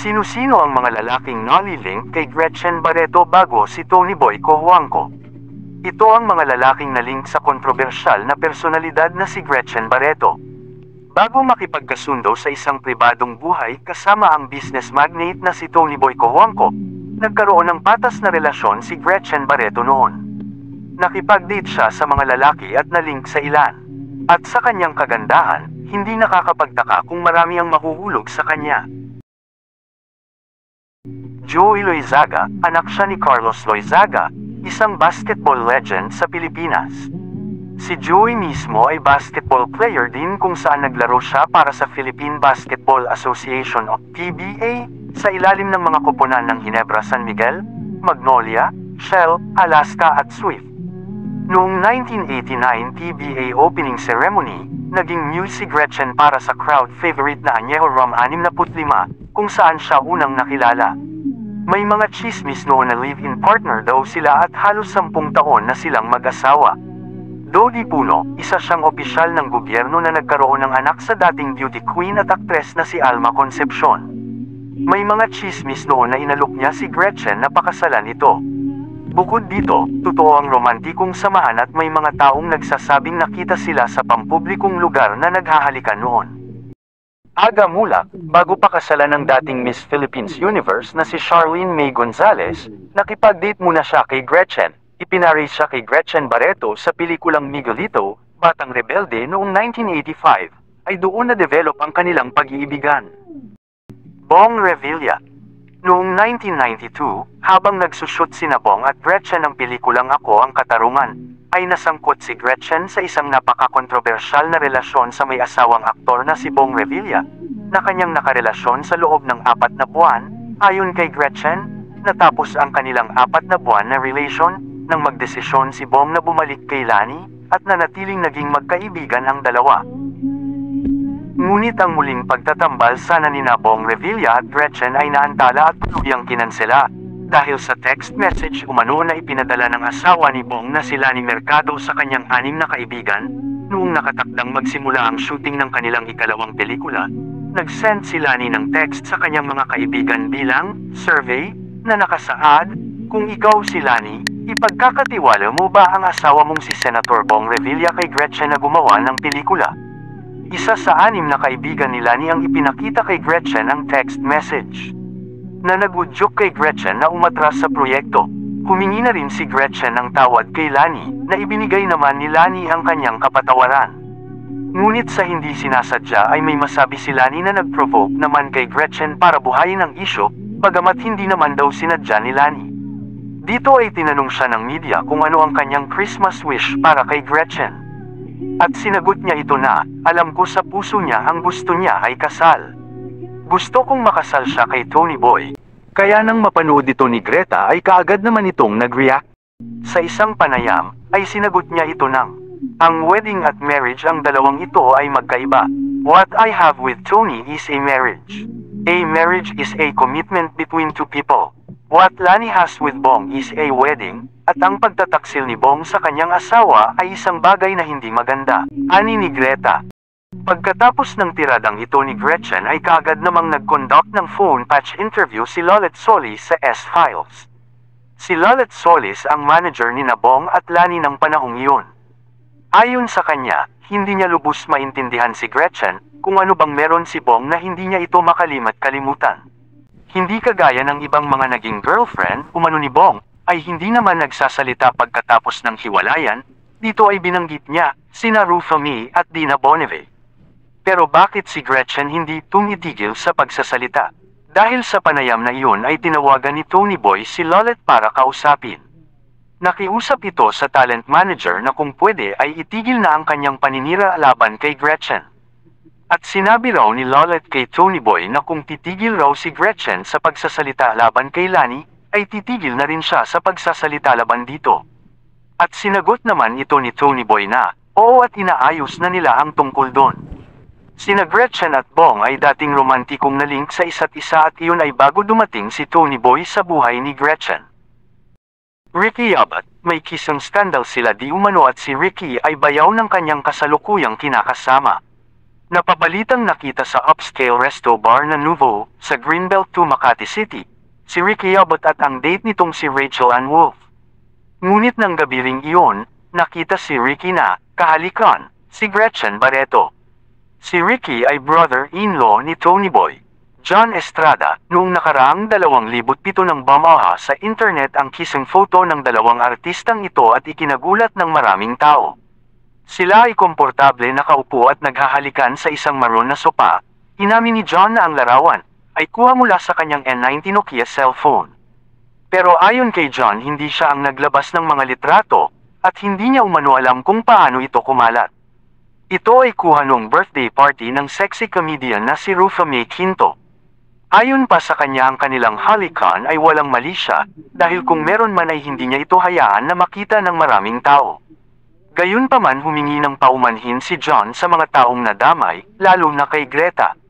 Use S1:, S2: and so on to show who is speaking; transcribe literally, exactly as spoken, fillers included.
S1: Sino-sino ang mga lalaking nalilink kay Gretchen Barreto bago si Tony Boy Cojuangco? Ito ang mga lalaking nalink sa kontrobersyal na personalidad na si Gretchen Barreto. Bago makipagkasundo sa isang pribadong buhay kasama ang business magnate na si Tony Boy Cojuangco, nagkaroon ng patas na relasyon si Gretchen Barreto noon. Nakipag-date siya sa mga lalaki at nalink sa ilan. At sa kanyang kagandahan, hindi nakakapagtaka kung marami ang mahuhulog sa kanya. Joey Loizaga, anak siya ni Carlos Loizaga, isang basketball legend sa Pilipinas. Si Joey mismo ay basketball player din kung saan naglaro siya para sa Philippine Basketball Association o P B A sa ilalim ng mga koponan ng Ginebra, San Miguel, Magnolia, Shell, Alaska at Swift. Noong nineteen eighty-nine P B A opening ceremony, naging muse si Gretchen para sa crowd favorite na Añejo Rum six na lima, kung saan siya unang nakilala. May mga chismis noon na live-in partner daw sila at halos sampung taon na silang mag-asawa. Dodi Puno, isa siyang opisyal ng gobyerno na nagkaroon ng anak sa dating beauty queen at aktres na si Alma Concepcion. May mga chismis noon na inalok niya si Gretchen na pakasalan ito. Bukod dito, totoo ang romantikong samahan at may mga taong nagsasabing nakita sila sa pampublikong lugar na naghahalikan noon. Aga Mulak, bago pakasalan ng dating Miss Philippines Universe na si Charlene May Gonzalez, nakipag-date muna siya kay Gretchen. Ipinari siya kay Gretchen Barreto sa pelikulang Miguelito, Batang Rebelde noong nineteen eighty-five, ay doon na-develop ang kanilang pag-iibigan. Bong Revilla. Noong nineteen ninety-two, habang nagsushoot sina Bong at Gretchen ng pelikulang Ako Ang Katarungan, ay nasangkot si Gretchen sa isang napaka-kontrobersyal na relasyon sa may asawang aktor na si Bong Revilla, na kanyang nakarelasyon sa loob ng apat na buwan. Ayon kay Gretchen, natapos ang kanilang apat na buwan na relasyon nang magdesisyon si Bong na bumalik kay Lani at nanatiling naging magkaibigan ang dalawa. Ngunit ang muling pagtatambal sana nina Bong Revilla at Gretchen ay naantala at tuluyang kinansela dahil sa text message umano na ipinadala ng asawa ni Bong na si Lani Mercado sa kanyang anim na kaibigan. Noong nakatakdang magsimula ang shooting ng kanilang ikalawang pelikula, nag-send si Lani ng text sa kanyang mga kaibigan bilang survey na nakasaad, "Kung ikaw si Lani, ipagkakatiwala mo ba ang asawa mong si Senator Bong Revilla kay Gretchen na gumawa ng pelikula?" Isa sa anim na kaibigan ni Lani ang ipinakita kay Gretchen ang text message na nagudyok kay Gretchen na umatras sa proyekto. Humingi na rin si Gretchen ng tawad kay Lani na ibinigay naman ni Lani ang kanyang kapatawaran. Ngunit sa hindi sinasadya ay may masabi si Lani na nag-provoke naman kay Gretchen para buhayin ang isyo, bagamat hindi naman daw sinadya ni Lani. Dito ay tinanong siya ng media kung ano ang kanyang Christmas wish para kay Gretchen. At sinagot niya ito na, "Alam ko sa puso niya ang gusto niya ay kasal. Gusto kong makasal siya kay Tony Boy." Kaya nang mapanood ito ni Greta ay kaagad naman itong nag-react. Sa isang panayam, ay sinagot niya ito ng, "Ang wedding at marriage ang dalawang ito ay magkaiba. What I have with Tony is a marriage. A marriage is a commitment between two people. What Lani has with Bong is a wedding, at ang pagtataksil ni Bong sa kanyang asawa ay isang bagay na hindi maganda." Ani ni Greta. Pagkatapos ng tiradang ito ni Gretchen ay kaagad namang nag-conduct ng phone patch interview si Lolet Solis sa S-Files. Si Lolet Solis ang manager ni Bong at Lani ng panahong iyon. Ayon sa kanya, hindi niya lubos maintindihan si Gretchen kung ano bang meron si Bong na hindi niya ito makalimat kalimutan. Hindi kagaya ng ibang mga naging girlfriend umano ni Bong, ay hindi naman nagsasalita pagkatapos ng hiwalayan. Dito ay binanggit niya sina Rufa Mee at Dina Bonnevie. Pero bakit si Gretchen hindi tumitigil sa pagsasalita? Dahil sa panayam na iyon ay tinawagan ni Tony Boy si Lolet para kausapin. Nakiusap ito sa talent manager na kung pwede ay itigil na ang kanyang paninira laban kay Gretchen. At sinabi raw ni Lolet kay Tony Boy na kung titigil raw si Gretchen sa pagsasalita laban kay Lani, ay titigil na rin siya sa pagsasalita laban dito. At sinagot naman ito ni Tony Boy na, oo at inaayos na nila ang tungkol doon. Sina Gretchen at Bong ay dating romantikong nalink sa isa't isa at iyon ay bago dumating si Tony Boy sa buhay ni Gretchen. Ricky Abat, may kissing scandal sila di umano at si Ricky ay bayaw ng kanyang kasalukuyang kinakasama. Napabalitang nakita sa upscale resto bar na Nuvo, sa Greenbelt two Makati City, si Ricky Abot at ang date nitong si Rachel Ann Wolf. Ngunit ng gabi ring iyon, nakita si Ricky na, kahalikan, si Gretchen Barreto. Si Ricky ay brother-in-law ni Tony Boy, John Estrada. Noong nakaraang dalawang libut pito ng bumaha sa internet ang kissing photo ng dalawang artistang ito at ikinagulat ng maraming tao. Sila ay komportable nakaupo at naghahalikan sa isang maroon na sopa. Inamin ni John na ang larawan ay kuha mula sa kanyang N ninety Nokia cellphone. Pero ayon kay John, hindi siya ang naglabas ng mga litrato at hindi niya umano alam kung paano ito kumalat. Ito ay kuha noong birthday party ng sexy comedian na si Rufa May Quinto. Ayon pa sa kanya, ang kanilang halikan ay walang mali siya dahil kung meron man ay hindi niya ito hayaan na makita ng maraming tao. Gayunpaman, humingi ng paumanhin si John sa mga taong nadamay, lalo na kay Greta.